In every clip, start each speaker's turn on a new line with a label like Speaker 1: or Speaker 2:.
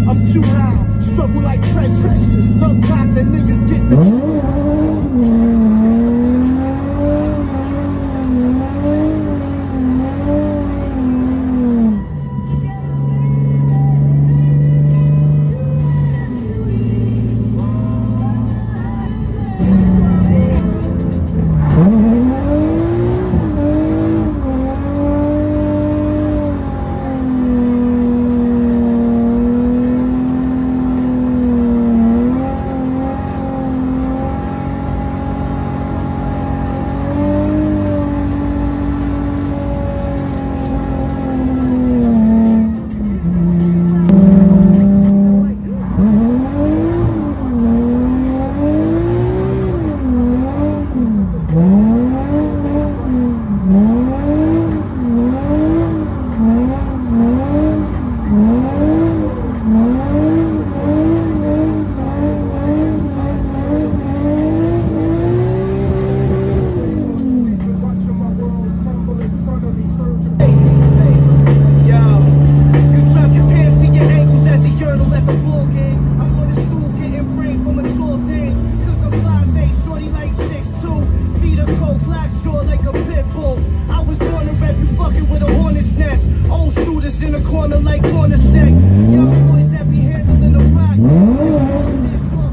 Speaker 1: I'm too loud, struggle like pressure. Some clock the niggas get the in a corner like corner sec. Young boys that be handling the rock. This off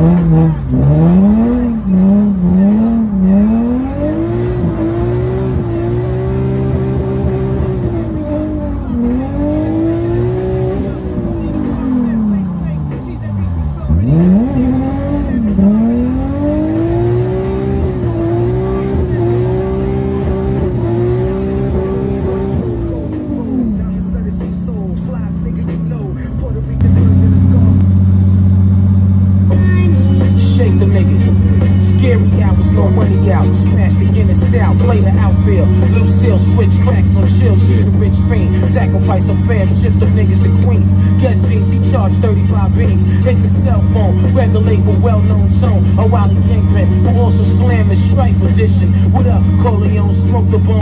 Speaker 1: scary hours, no money out. Smash the Guinness style, play the outfield. Lucille switch cracks on chill. She's a rich fiend. Sacrifice her fam, ship the niggas to Queens. Guest jeans, he charged 35 beans. Hit the cell phone, regulate with well-known tone. A Wally Kingpin, who also slam the strike position. What up, Corleone? Smoke the bone.